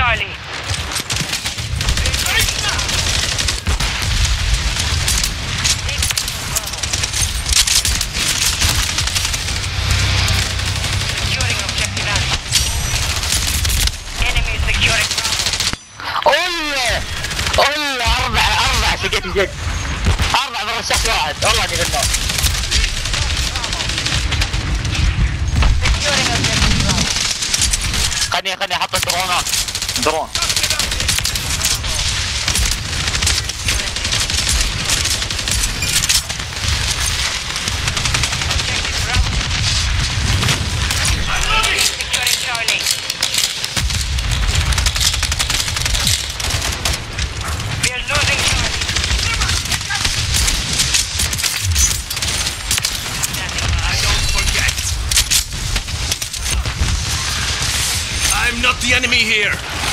Charlie. Securing objective Alpha. Enemy securing Bravo. والله 4 سجلت جد 4 برشاش واحد والله اني غنى Securing objective Bravo. خلني احط درون Objective Bravo. Securing Charlie. We are losing Charlie. I don't forget. I'm not the enemy here.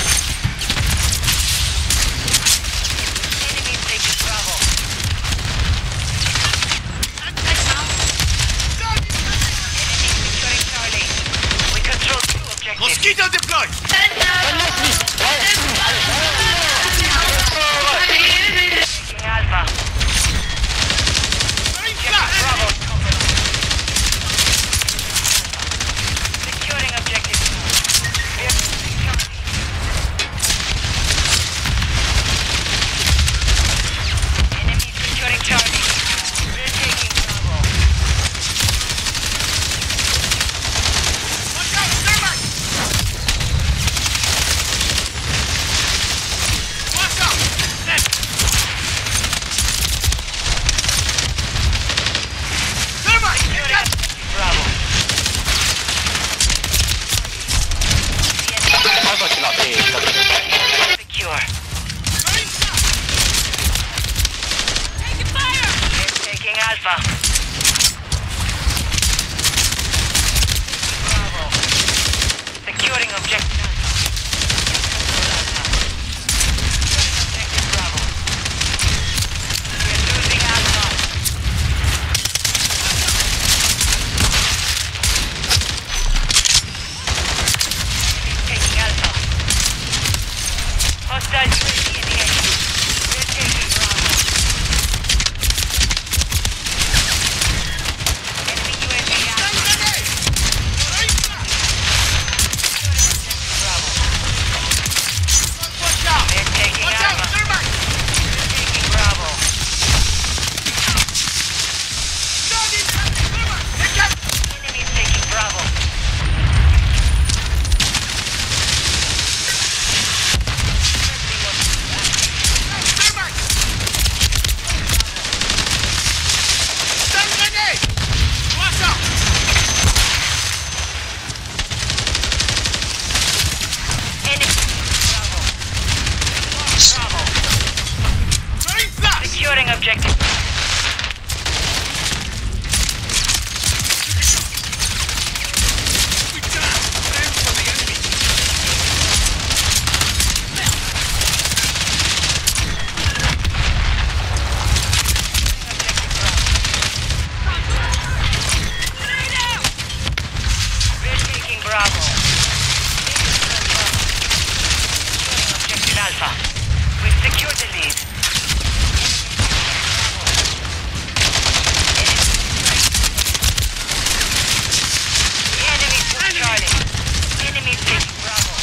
Enemy taking Bravo. Enemy securing Charlie. We control 2 objectives. Mosquito deployed. Taking Alpha. Bravo. Securing objective. We are losing Charlie. Enemy securing Charlie. We're taking Bravo. Watch out, thermite. Watch out. Thermite. Securing objective Bravo. Secure. Taking fire! We're taking Alpha. Bravo. Securing objective Objective Bravo. We're losing Alpha. Taking Alpha. Hostile UAV in the air. We're taking Bravo. Enemy UAV Alpha. Bravo. Watch out. We're taking Watch out, Alpha. thermite. We're taking Bravo. Enemy is taking Bravo. Enemy Bravo. Bravo. Securing objective. We're taking Bravo. Securing objective Alpha. We've secured the lead. Enemy took Charlie. Enemy taking Bravo.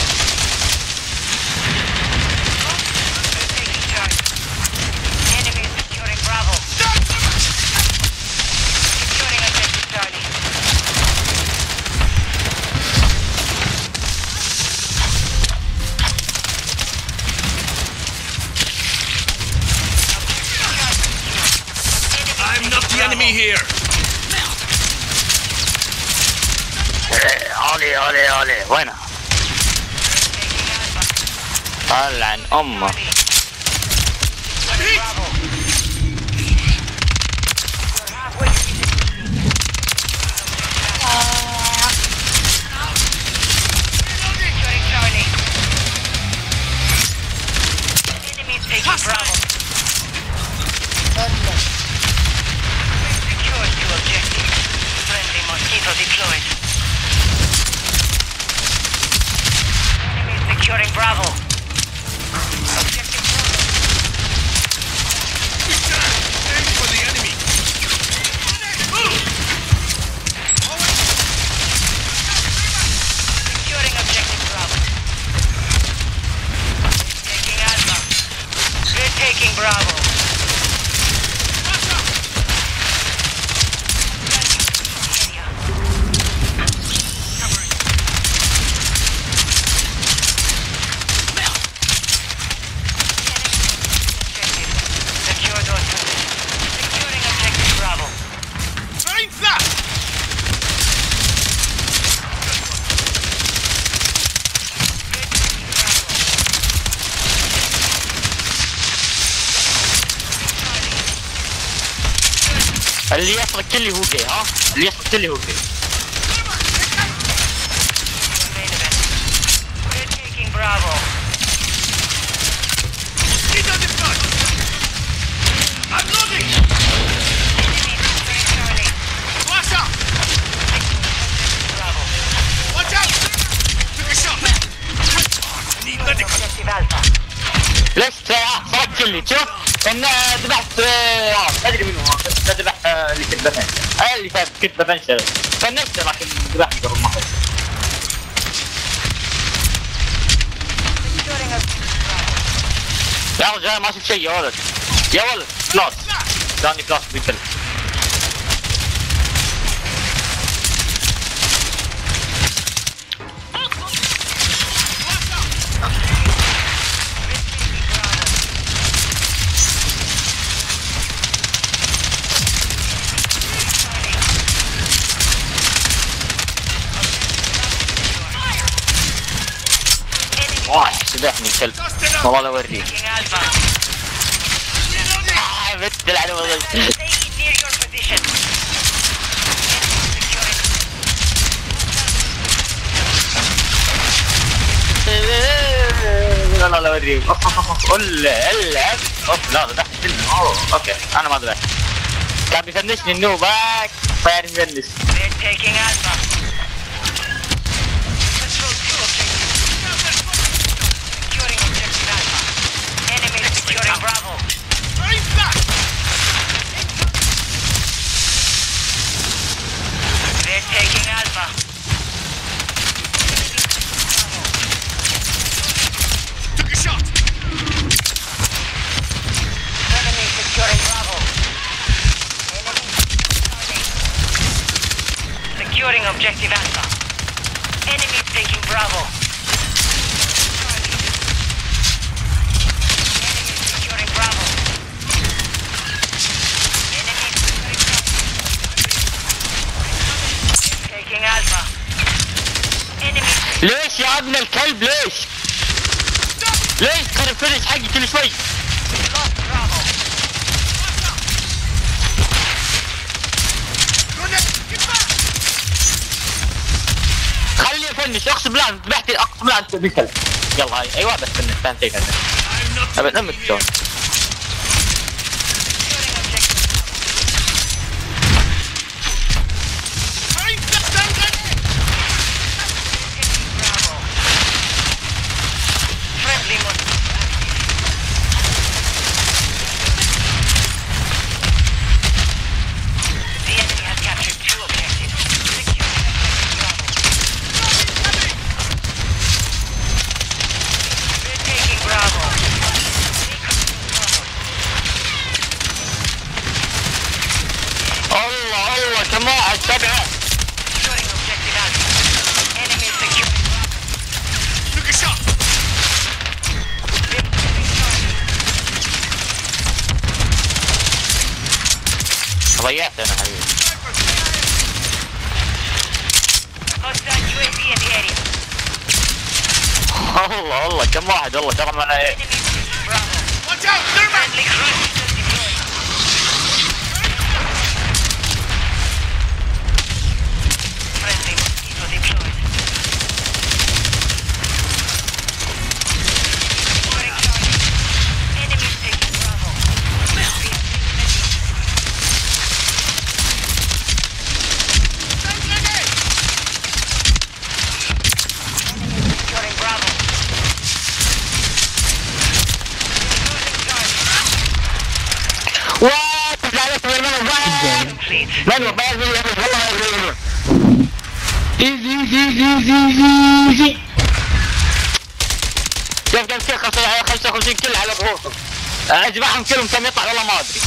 We're taking Charlie. Enemy is securing Bravo. Securing objective Charlie. I'm not the enemy here. علي وينها؟ طلع عن امه Bravo. We're halfway to securing Charlie. Enemy taking Bravo. We've secured 2 objectives. Friendly Mosquito deployed. Enemy securing Bravo. اللي يسرق كلي هو جاي، ها؟ اللي يسرق كلي هو جاي. We're taking Bravo. Kilo deployed. I'm loading. Enemy securing Charlie. Flash out. Bravo. Watch out. Took a shot. I need medical. Objective Alpha. ليش سرق كلي؟ شوف ان ذبحت ما ادري منو هذا، بس ذبح اللي كنت بفنش، اللي كنت بفنشه فنشته لكن ذبحت قبل ما اخلص. Securing objective Bravo. يا رجال ما شفت شيء يا ولد، يا ولد فلاس ثاني فلاس بيكل. واح سبحني الكلب والله لا اوريك. Taking Alpha. بدل على والله. Stay near your position. Securing. لا لا لا اوريك. العب اوف لا ذبحت منه. اوكي انا ما ذبحت. كان بيفنشني النوباك فيعني مفنش. They're taking Alpha. Control 2 objective. Securing objective Alpha. Enemy securing Bravo. Hurry back. They're taking Alpha. Took a shot. Enemy securing Bravo. Enemy securing objective Alpha. Enemy taking Bravo. Enemy securing Bravo. Enemy securing Bravo. Taking Alpha. Enemy ليش يا ابن الكلب ليش؟ ليش كان الفينش حقي كل شوي؟ lost Bravo. Grenade. Get back. خلي يفنش اقسم بالله ذبحتي اقسم بالله انت بالكلب. يلا هاي ايوه بس فنش ثاني شيء I'm not. ابد امك شلون؟ Securing objective Hurry back. Down grenade. Bravo. Friendly mode. The enemy has captured 2 objectives. Securing objective Bravo. We're taking Bravo. الله الله كم واحد 7. Securing objective Alpha. Enemy securing Bravo. Took a shot. ضيعت انا حبيبي. Hostile UAV in the area. الله الله كم واحد والله ترى انا ايه. Enemy taking Bravo. Watch out. Thermite. Friendly cruise missile deployed. Friendly mosquito deployed. Securing Charlie. Enemy taking Bravo. Down grenade. Enemy securing Bravo. Losing Charlie. وات زعلت من المنو Complete. منو بايظ مني والله ايزي ايزي ايزي ايزي ايزي. شوف كم كل 55 كل على ظهورهم. اجمعهم كلهم كم يطلع والله ما ادري.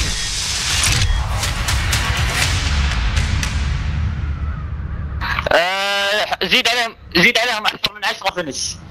زيد عليهم اكثر من 10 فينش.